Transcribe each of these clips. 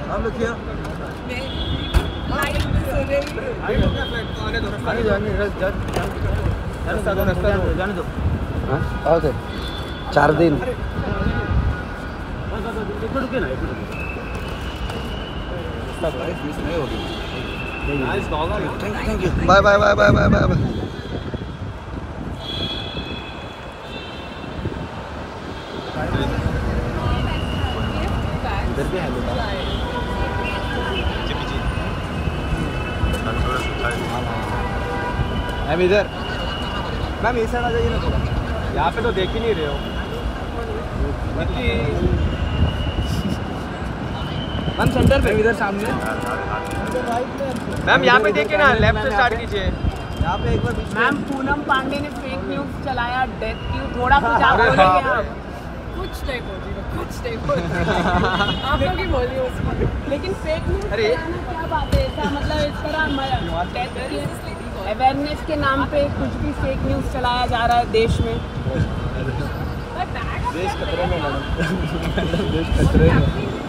हम लोग किया जाने दो। और 4 दिन thank you bye bye bye bye bye bye bye. Ma'am इधर, मैम इस साइड आ जाइए ना थोड़ा, यहाँ पे तो देख ही नहीं रहे हो। मैम सेंटर पे इधर सामने, मैम यहाँ पे देखिए ना, लेफ्ट से स्टार्ट कीजिए। यहाँ पे एक बार मैम पूनम पांडे ने फेक न्यूज चलाया, डेथ क्यू, थोड़ा कुछ आप बोलेंगे आप? कुछ नहीं बोली, कुछ नहीं बोली। आप लोग ही बोलिए उसको। लेकिन फेक न्यूज चलाना क्या बात है? ऐसा मतलब इस तरह अवेयरनेस के नाम पे कुछ भी फेक न्यूज चलाया जा रहा है देश में। देश खतरे में मैडम, देश खतरे में।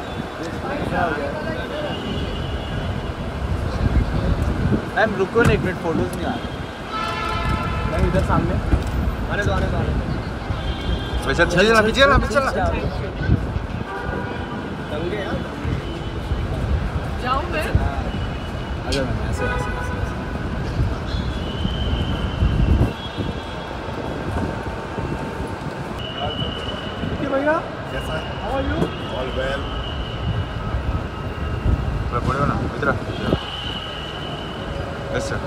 मैम रुको ना एक मिनट, फोटोज नहीं आ रहे। मैम इधर सामने आने दो, आने दो, आने दो। वैसे चलिए ना, पीछे ना, पीछे ना। जाऊँ मैं? आजा मैम, ऐसे ऐसे ऐसे। भैया कैसा है? How are you? All well. पढ़ो ना इधर। Yes sir.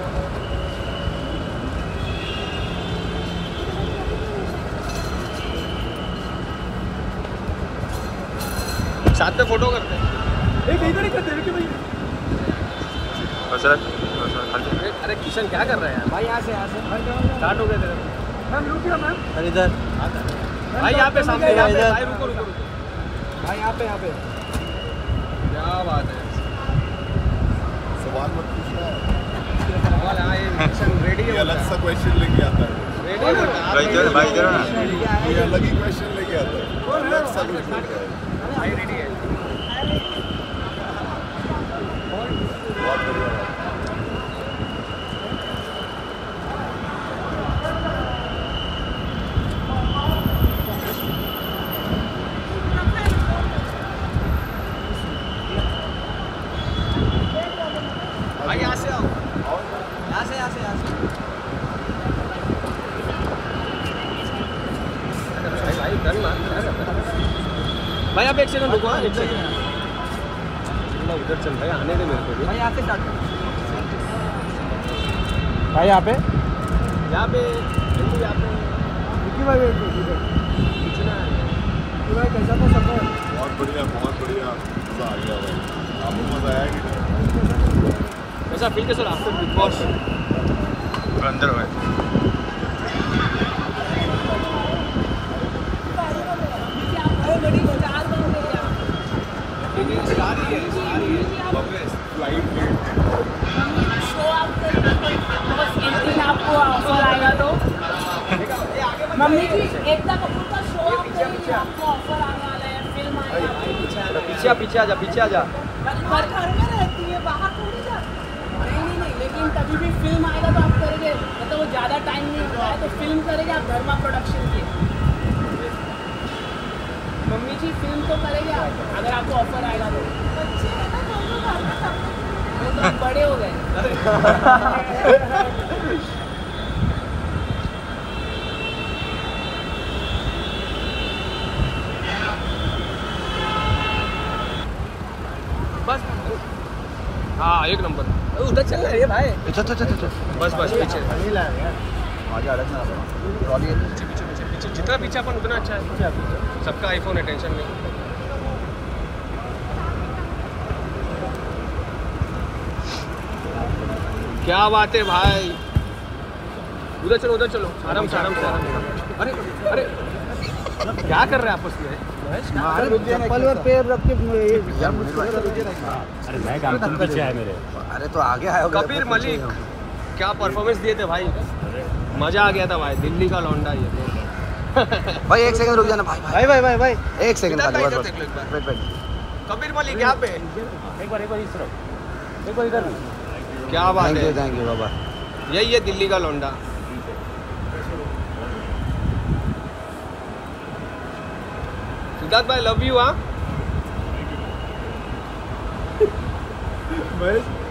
साथ में फोटो करते हैं। एक इधर ही करते हैं भाई। सर अरे किशन क्या कर रहे हैं भाई? यहाँ से स्टार्ट हो गए थे। मैम रुकिए मैम। सर इधर भाई, यहाँ पे सामने, यहाँ पे भाई, रुको रुको रुको भाई, यहाँ पे, यहाँ पे। क्या बात है? सवाल मत पूछना। सवाल हाँ, ये मिशन रेडी है। अलग सा क्वेश्चन लेके आता है। रेडी है भाई, इधर भाई, इधर ना। ये अलग ही क्वेश्चन लेके आता है। अलग सा कुछ लेके आता है। भाई रेडी है। बहुत बढ़िया। भाई यहाँ से आओ, यहाँ से, यहाँ से, यहाँ से। भाई भाई डन ना, भाई आप एक सेकंड रुको, एक सेकंड। उधर चल भाई, आने दे मेरे को भी। भाई यहाँ से स्टार्ट करो। भाई यहाँ पे, यहाँ पे, यहाँ पे। रुकी भाई, पूछना है भाई कैसा था सफर? बहुत बढ़िया, बहुत बढ़िया। मज़ा आ गया भाई। आपको मज़ा आया कि नहीं? ऐसा फील कैसा आफ्टर बिग बॉस? अंदर है आपको ऑफर आएगा तो मम्मी जी एकता कपूर का शो आप करेंगे, आपको ऑफर आने वाला है, फिल्म आएगा। पीछे पीछे आ जा, पीछे आ जा। घर में रहती है, बाहर थोड़ी जा। नहीं, लेकिन कभी भी फिल्म आएगा तो आप करेंगे, मतलब वो ज़्यादा टाइम नहीं हुआ है तो फिल्म करेंगे आप धर्मा प्रोडक्शन की। मम्मी जी फिल्म तो करेंगे आप, अगर आपको ऑफर आएगा तो। बच्चे हैं ना दोनों, वो तो बड़े हो गए। बस हाँ, एक नंबर। उधर चल रहा है भाई। चल बस पीछे आगे अलग ना ट्रॉली है। पीछे जितना पीछे अपन उतना अच्छा है। सबका आईफोन है, टेंशन नहीं। क्या बात है भाई? उधर चलो, उधर चलो, आराम से, आराम से, आराम से। अरे अरे क्या कर रहे हैं आपस में? चप्पल और पैर रख के। अरे मैं काम तुम पीछे है मेरे। अरे तो आगे आए। कबीर मलिक क्या परफॉर्मेंस दिए थे भाई, मजा आ गया था भाई। दिल्ली का लौंडा ये भाई। एक सेकंड रुक जाना भाई, भाई भाई भाई भाई, एक second. Wait wait Kabir Malik यहाँ पे एक बार इस तरफ, एक बार इधर भी। क्या बात है। थैंक यू बाबा। यही है दिल्ली का लौंडा। सिद्धार्थ भाई लव यू। हाँ महेश